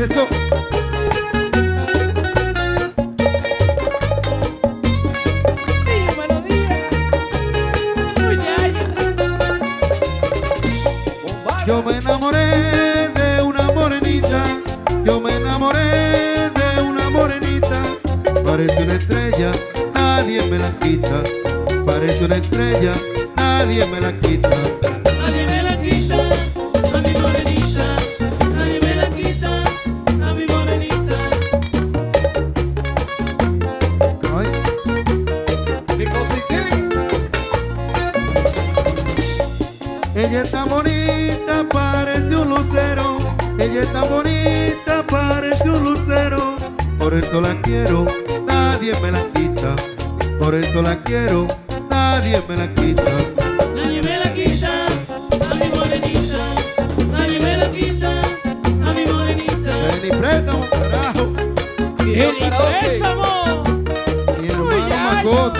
Eso. Yo me enamoré de una morenita, yo me enamoré de una morenita. Parece una estrella, nadie me la quita. Parece una estrella, nadie me la quita. Nadie me la quita, a mi morenita. Nadie me la quita, a mi morenita. Ay. Ella es tan bonita, parece un lucero. Ella es tan bonita, parece un lucero. Por eso la quiero, nadie me la quita. Por eso la quiero, nadie me la quita. Nadie me la quita, a mi morenita. Nadie me la quita, a mi morenita. Ni préstamo, carajo. ¡El préstamo! Mi hermano Macota,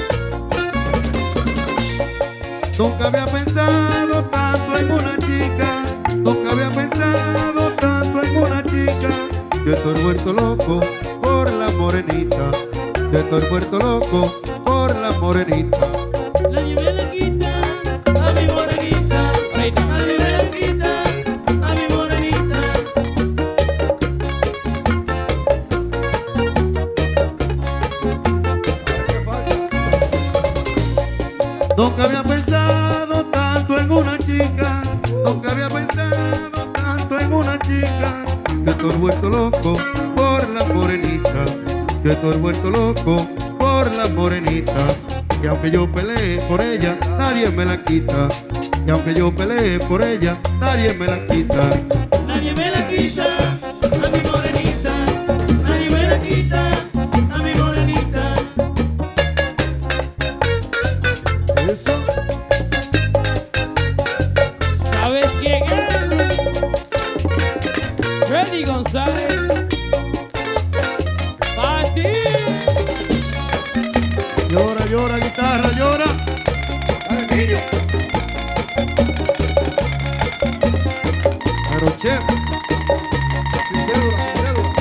Nunca había pensado tanto en una chica. Nunca había pensado tanto en una chica. Yo estoy vuelto loco por la morenita. Yo estoy vuelto loco por la morenita. Nadie me la quita, a mi morenita. Nadie me la quita, a mi morenita. Nunca había pensado tanto en una chica. Nunca había pensado tanto en una chica. Yo estoy vuelto loco por la morenita. Yo estoy vuelto loco por la morenita. Y aunque yo peleé por ella, nadie me la quita. Y aunque yo peleé por ella, nadie me la quita. Nadie me la quita, a mi morenita. Nadie me la quita, a mi morenita. Eso. ¿Sabes quién es? Freddy González. ¡Pa' ti! Llora, llora, guitarra, llora. Dale, niño. Pero chef. Sin cédula, sin cédula.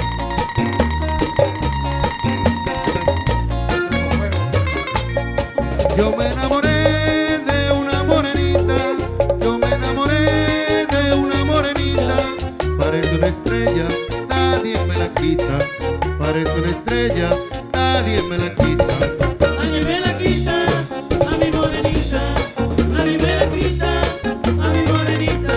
Yo me enamoré de una morenita. Yo me enamoré de una morenita. Parece una estrella, nadie me la quita. Parece una estrella, nadie me la quita. Nadie me la quita, a mi morenita. Nadie me la quita, a mi morenita.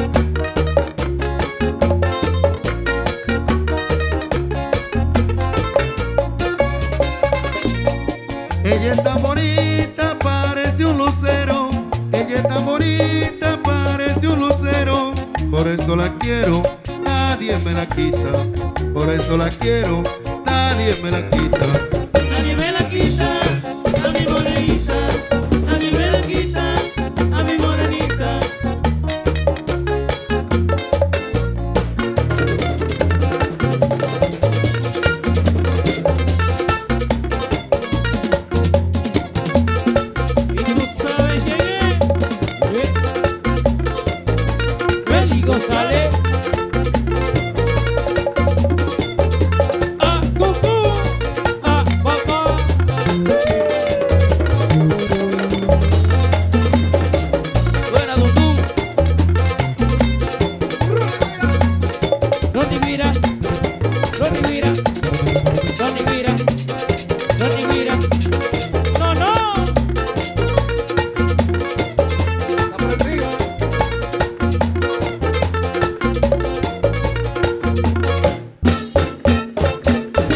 Ella es tan bonita, parece un lucero. Ella es tan bonita, parece un lucero. Por eso la quiero, nadie me la quita. Por eso la quiero, nadie me la quita. Nadie me la quita, a mi morenita. Nadie me la quita, a mi morenita. ¿Y tú sabes quién es? Freddy González. Ah, cucú. Ah, papá. Suena Dundum. Ronnie mira. Ronnie mira. Ronnie mira. Ronnie mira. No, no.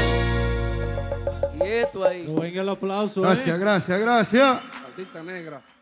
Quieto ahí. Venga el aplauso. Gracias, gracias, gracias. Artista negra.